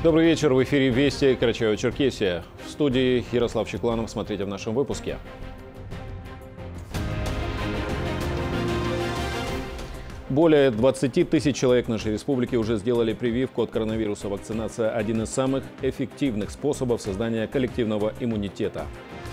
Добрый вечер. В эфире «Вести» Карачаево-Черкесия. В студии Ярослав Чекланов. Смотрите в нашем выпуске. Более 20 тысяч человек нашей республики уже сделали прививку от коронавируса. Вакцинация – один из самых эффективных способов создания коллективного иммунитета.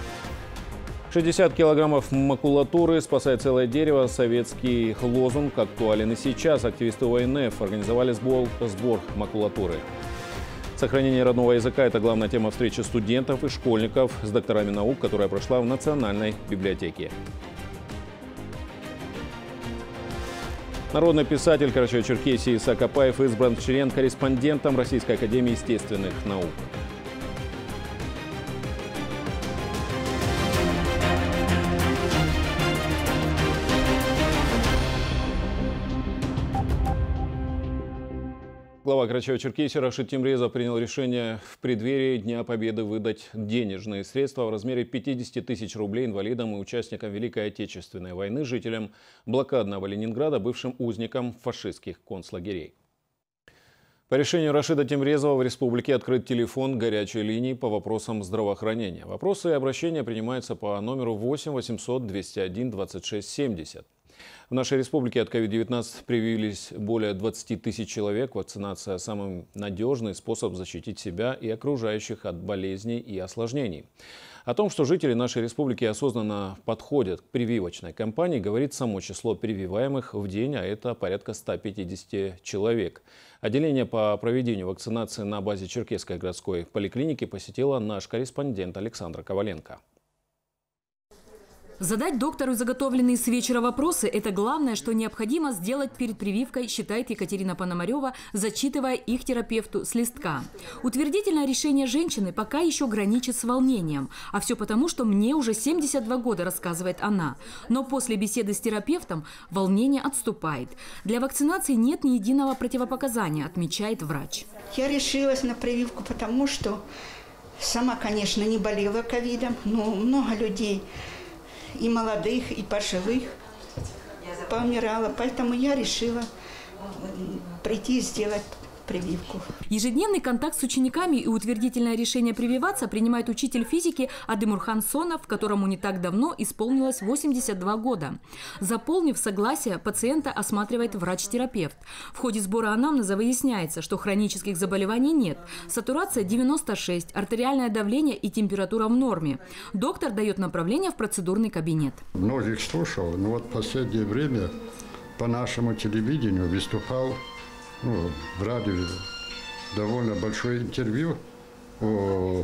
60 килограммов макулатуры спасает целое дерево. Советский лозунг актуален и сейчас. Активисты ОНФ организовали сбор макулатуры. Сохранение родного языка – это главная тема встречи студентов и школьников с докторами наук, которая прошла в Национальной библиотеке. Народный писатель Карачаево-Черкесии Исаак Апаев избран член-корреспондентом Российской академии естественных наук. Глава Карачаево-Черкесии Рашид Темрезов принял решение в преддверии Дня Победы выдать денежные средства в размере 50 тысяч рублей инвалидам и участникам Великой Отечественной войны, жителям блокадного Ленинграда, бывшим узникам фашистских концлагерей. По решению Рашида Темрезова в республике открыт телефон горячей линии по вопросам здравоохранения. Вопросы и обращения принимаются по номеру 8 800 201 26 70. В нашей республике от COVID-19 привились более 20 тысяч человек. Вакцинация – самый надежный способ защитить себя и окружающих от болезней и осложнений. О том, что жители нашей республики осознанно подходят к прививочной кампании, говорит само число прививаемых в день, а это порядка 150 человек. Отделение по проведению вакцинации на базе Черкесской городской поликлиники посетила наш корреспондент Александра Коваленко. Задать доктору заготовленные с вечера вопросы – это главное, что необходимо сделать перед прививкой, считает Екатерина Пономарева, зачитывая их терапевту с листка. Утвердительное решение женщины пока еще граничит с волнением. А все потому, что мне уже 72 года, рассказывает она. Но после беседы с терапевтом волнение отступает. Для вакцинации нет ни единого противопоказания, отмечает врач. Я решилась на прививку, потому что сама, конечно, не болела ковидом, но много людей и молодых, и пожилых поумирало. Поэтому я решила прийти и сделать прививку. Ежедневный контакт с учениками и утвердительное решение прививаться принимает учитель физики Адемурхан Сонов, которому не так давно исполнилось 82 года. Заполнив согласие, пациента осматривает врач-терапевт. В ходе сбора анамнеза выясняется, что хронических заболеваний нет. Сатурация 96, артериальное давление и температура в норме. Доктор дает направление в процедурный кабинет. Многих слушал, но вот в последнее время по нашему телевидению выступал в радио довольно большое интервью у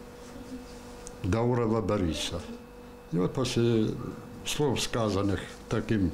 Даурова Бориса. И вот после слов, сказанных таким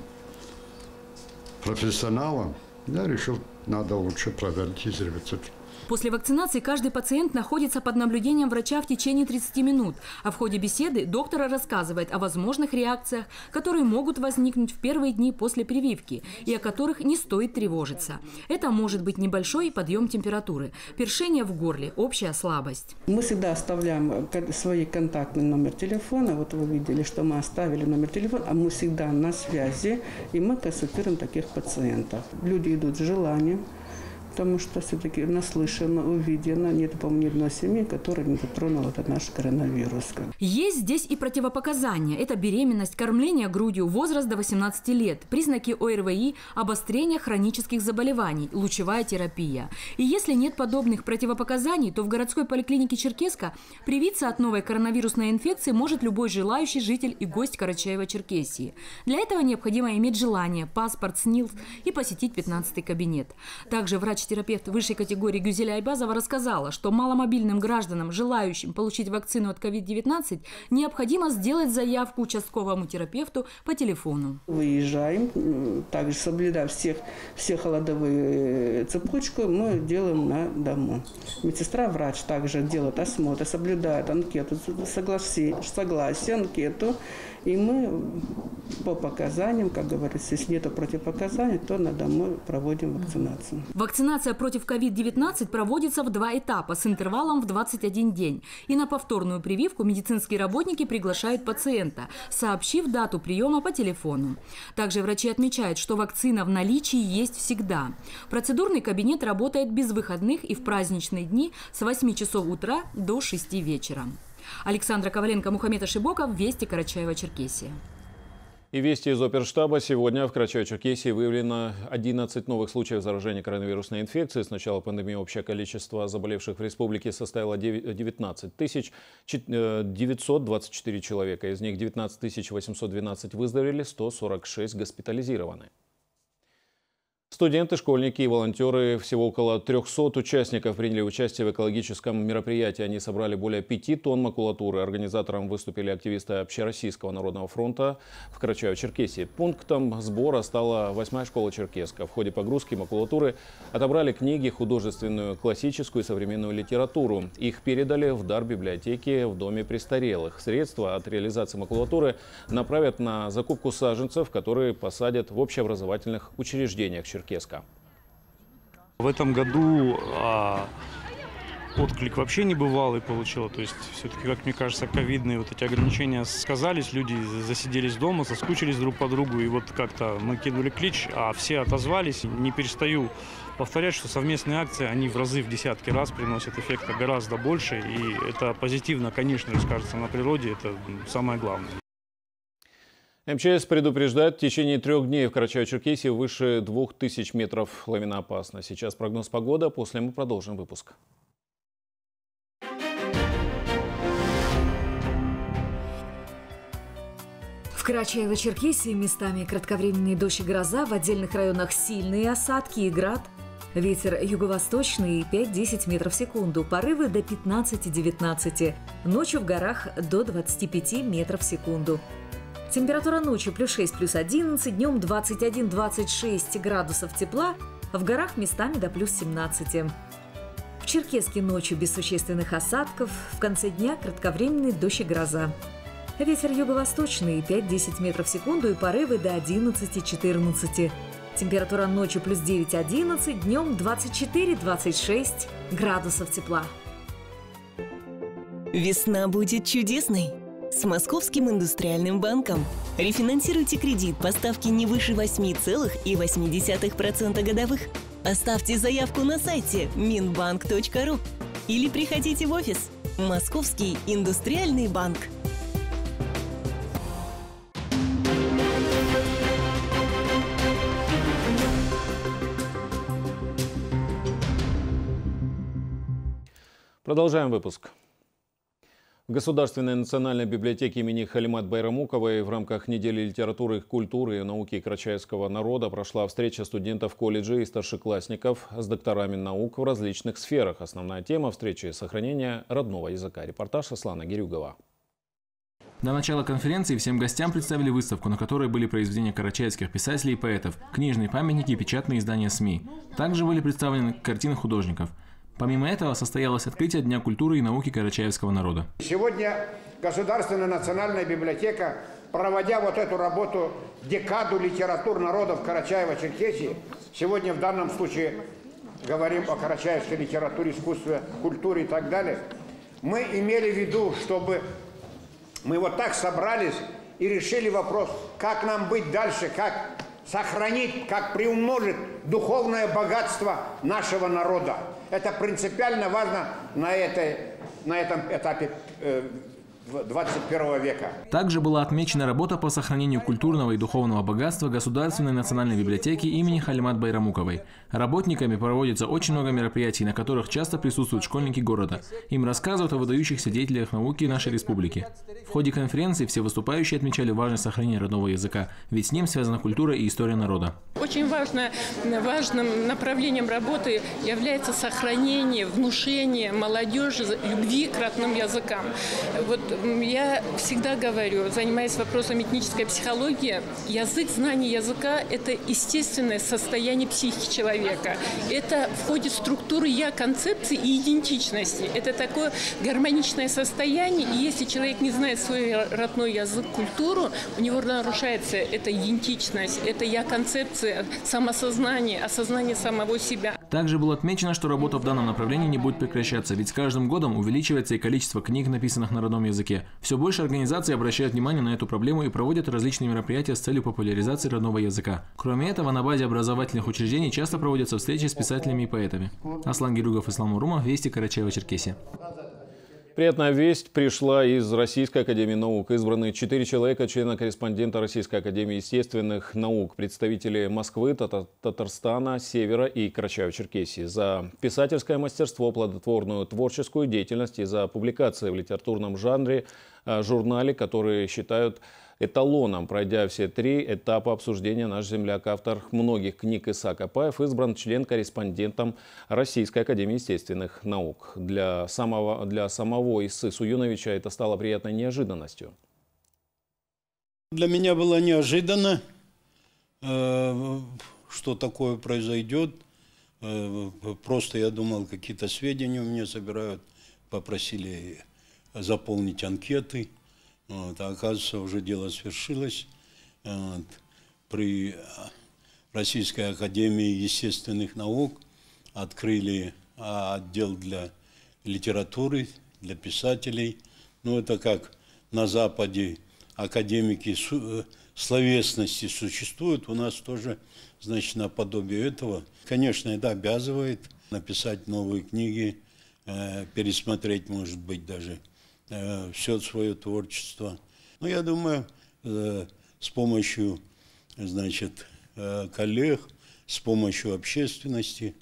профессионалом, я решил, надо лучше проверить. После вакцинации каждый пациент находится под наблюдением врача в течение 30 минут, а в ходе беседы доктор рассказывает о возможных реакциях, которые могут возникнуть в первые дни после прививки и о которых не стоит тревожиться. Это может быть небольшой подъем температуры, першение в горле, общая слабость. Мы всегда оставляем свой контактный номер телефона. Вот вы видели, что мы оставили номер телефона, а мы всегда на связи, и мы консультируем таких пациентов. Люди идут с желанием, потому что все-таки наслышано, увидено. Нет, по-моему, ни одной семьи, которая не затронула этот наш коронавирус. Есть здесь и противопоказания. Это беременность, кормление грудью, возраст до 18 лет, признаки ОРВИ, обострение хронических заболеваний, лучевая терапия. И если нет подобных противопоказаний, то в городской поликлинике Черкеска привиться от новой коронавирусной инфекции может любой желающий житель и гость Карачаево-Черкесии. Для этого необходимо иметь желание, паспорт, СНИЛС и посетить 15-й кабинет. Также врач-терапевт высшей категории Гюзеля Айбазова рассказала, что маломобильным гражданам, желающим получить вакцину от COVID-19, необходимо сделать заявку участковому терапевту по телефону. Выезжаем, также соблюдая все холодовые цепочку, мы делаем на дому. Медсестра, врач также делает осмотр, соблюдает анкету, согласие, анкету, и мы по показаниям, как говорится, если нет противопоказаний, то на дому проводим вакцинацию. Вакцинация против COVID-19 проводится в 2 этапа с интервалом в 21 день. И на повторную прививку медицинские работники приглашают пациента, сообщив дату приема по телефону. Также врачи отмечают, что вакцина в наличии есть всегда. Процедурный кабинет работает без выходных и в праздничные дни с 8 часов утра до 6 вечера. Александра Коваленко, Мухаммед Ашибоков, Вести, Карачаево-Черкесия. И вести из оперштаба. Сегодня в Карачаево-Черкесии выявлено 11 новых случаев заражения коронавирусной инфекцией. С начала пандемии общее количество заболевших в республике составило 19 924 человека. Из них 19 812 выздоровели, 146 госпитализированы. Студенты, школьники и волонтеры, всего около 300 участников приняли участие в экологическом мероприятии. Они собрали более 5 тонн макулатуры. Организатором выступили активисты Общероссийского народного фронта в Карачаево-Черкесии. Пунктом сбора стала 8-я школа Черкесска. В ходе погрузки макулатуры отобрали книги, художественную, классическую и современную литературу. Их передали в дар библиотеки в доме престарелых. Средства от реализации макулатуры направят на закупку саженцев, которые посадят в общеобразовательных учреждениях Черкесска. В этом году отклик вообще небывалый получил. То есть все-таки, как мне кажется, ковидные вот эти ограничения сказались, люди засиделись дома, соскучились друг по другу. И вот как-то мы кинули клич, а все отозвались. Не перестаю повторять, что совместные акции, они в разы, в десятки раз приносят эффекта гораздо больше. И это позитивно, конечно, скажется на природе, это самое главное. МЧС предупреждает, в течение 3 дней в Карачаево-Черкесии выше 2000 метров лавиноопасно. Сейчас прогноз погоды, а после мы продолжим выпуск. В Карачаево-Черкесии местами кратковременные дождь и гроза, в отдельных районах сильные осадки и град. Ветер юго-восточный 5-10 метров в секунду, порывы до 15-19, ночью в горах до 25 метров в секунду. Температура ночью +6, +11, днем 21-26 градусов тепла, в горах местами до +17. В Черкесске ночью без существенных осадков, в конце дня кратковременный дождь и гроза. Ветер юго-восточный 5-10 метров в секунду и порывы до 11-14. Температура ночью +9-11, днем 24-26 градусов тепла. Весна будет чудесной. С Московским индустриальным банком. Рефинансируйте кредит по ставке не выше 8,8% годовых. Оставьте заявку на сайте minbank.ru или приходите в офис. Московский индустриальный банк. Продолжаем выпуск. В Государственной национальной библиотеке имени Халимат Байрамуковой в рамках недели литературы, культуры и науки карачаевского народа прошла встреча студентов колледжей и старшеклассников с докторами наук в различных сферах. Основная тема встречи – сохранение родного языка. Репортаж Аслана Гирюгова. До начала конференции всем гостям представили выставку, на которой были произведения карачаевских писателей и поэтов, книжные памятники и печатные издания СМИ. Также были представлены картины художников. Помимо этого состоялось открытие Дня культуры и науки карачаевского народа. Сегодня Государственная национальная библиотека, проводя вот эту работу, декаду литератур народов Карачаево-Черкесии, сегодня в данном случае говорим о карачаевской литературе, искусстве, культуре и так далее, мы имели в виду, чтобы мы вот так собрались и решили вопрос, как нам быть дальше, как сохранить, как приумножить духовное богатство нашего народа. Это принципиально важно на этом этапе 21 века. Также была отмечена работа по сохранению культурного и духовного богатства Государственной национальной библиотеки имени Халимат Байрамуковой. Работниками проводится очень много мероприятий, на которых часто присутствуют школьники города. Им рассказывают о выдающихся деятелях науки нашей республики. В ходе конференции все выступающие отмечали важность сохранения родного языка, ведь с ним связана культура и история народа. Очень важным направлением работы является сохранение, внушение молодежи любви к родным языкам. Вот я всегда говорю, занимаясь вопросом этнической психологии, знание языка – это естественное состояние психики человека. Это входит в структуру концепции и идентичности. Это такое гармоничное состояние, и если человек не знает свой родной язык, культуру, у него нарушается эта идентичность, это концепция, самосознание, осознание самого себя. Также было отмечено, что работа в данном направлении не будет прекращаться, ведь с каждым годом увеличивается и количество книг, написанных на родном языке. Все больше организаций обращают внимание на эту проблему и проводят различные мероприятия с целью популяризации родного языка. Кроме этого, на базе образовательных учреждений часто проводятся встречи с писателями и поэтами. Аслан Герюгов, Ислам Урумов, Вести, Карачаево-Черкесия. Приятная весть пришла из Российской академии наук. Избраны 4 человека, члена-корреспондента Российской академии естественных наук, представители Москвы, Татарстана, Севера и Карачаево-Черкесии за писательское мастерство, плодотворную творческую деятельность и за публикации в литературном жанре, журнале, которые считают эталоном. Пройдя все 3 этапа обсуждения, наш земляк, автор многих книг Исаак Апаев, избран член-корреспондентом Российской академии естественных наук. Для самого Исы Суюновича это стало приятной неожиданностью. Для меня было неожиданно, что такое произойдет. Просто я думал, какие-то сведения у меня собирают, попросили заполнить анкеты. А оказывается, уже дело свершилось. При Российской академии естественных наук открыли отдел для литературы, для писателей. Это как на Западе академики словесности существуют, у нас тоже, значит, наподобие этого. Конечно, это обязывает написать новые книги, пересмотреть, может быть, даже все свое творчество. Но я думаю, с помощью, значит, коллег, с помощью общественности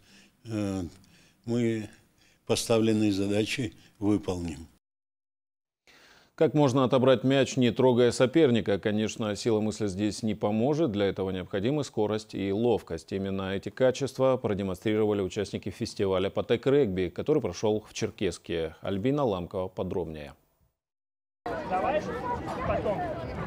мы поставленные задачи выполним. Как можно отобрать мяч, не трогая соперника? Конечно, сила мысли здесь не поможет. Для этого необходимы скорость и ловкость. Именно эти качества продемонстрировали участники фестиваля по тег-регби, который прошел в Черкесске. Альбина Ламкова подробнее. Давай потом.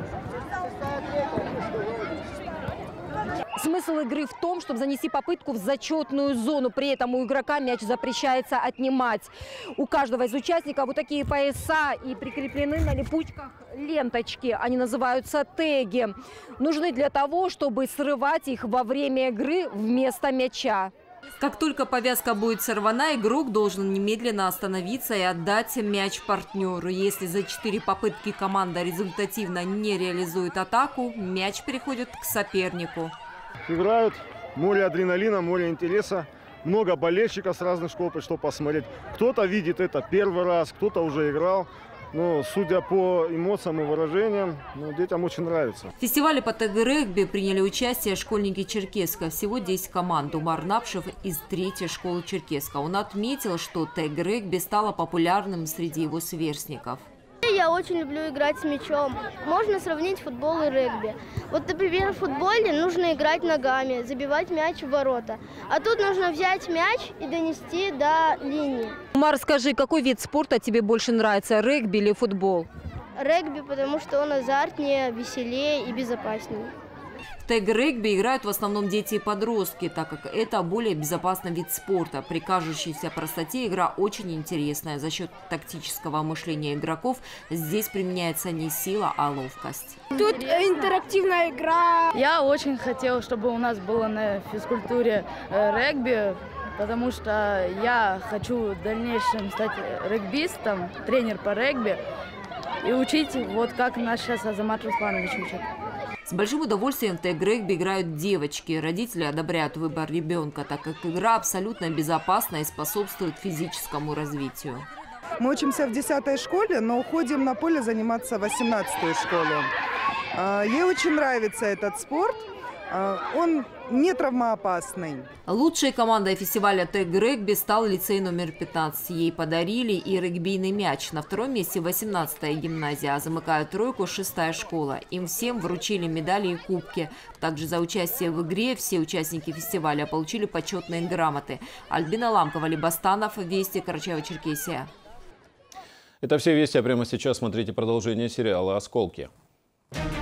Смысл игры в том, чтобы занести попытку в зачетную зону. При этом у игрока мяч запрещается отнимать. У каждого из участников вот такие пояса и прикреплены на липучках ленточки. Они называются теги. Нужны для того, чтобы срывать их во время игры вместо мяча. Как только повязка будет сорвана, игрок должен немедленно остановиться и отдать мяч партнеру. Если за 4 попытки команда результативно не реализует атаку, мяч переходит к сопернику. Играют, море адреналина, море интереса. Много болельщиков с разных школ пришло посмотреть. Кто-то видит это первый раз, кто-то уже играл. Но судя по эмоциям и выражениям, детям очень нравится. В фестивале по тег-регби приняли участие школьники Черкесска. Всего 10 команд. Умар Напшев из 3-й школы Черкесска. Он отметил, что тег-регби стало популярным среди его сверстников. Я очень люблю играть с мячом. Можно сравнить футбол и регби. Вот, например, в футболе нужно играть ногами, забивать мяч в ворота. А тут нужно взять мяч и донести до линии. Умар, скажи, какой вид спорта тебе больше нравится, регби или футбол? Регби, потому что он азартнее, веселее и безопаснее. В тег-регби играют в основном дети и подростки, так как это более безопасный вид спорта. При кажущейся простоте игра очень интересная. За счет тактического мышления игроков здесь применяется не сила, а ловкость. Тут интерактивная игра. Я очень хотела, чтобы у нас было на физкультуре регби, потому что я хочу в дальнейшем стать регбистом, тренер по регби, и учить, вот как нас сейчас Азамат Русланович учит. С большим удовольствием в тег-регби играют девочки. Родители одобряют выбор ребенка, так как игра абсолютно безопасна и способствует физическому развитию. Мы учимся в 10-й школе, но уходим на поле заниматься в 18-ю школу. Ей очень нравится этот спорт. Он не травмоопасный. Лучшей командой фестиваля тег-регби стал лицей номер 15. Ей подарили и регбийный мяч. На втором месте 18-я гимназия, а замыкает тройку 6-я школа. Им всем вручили медали и кубки. Также за участие в игре все участники фестиваля получили почетные грамоты. Альбина Ламкова, Либастанов, Вести, Карачаево-Черкесия. Это все вести, а прямо сейчас смотрите продолжение сериала «Осколки».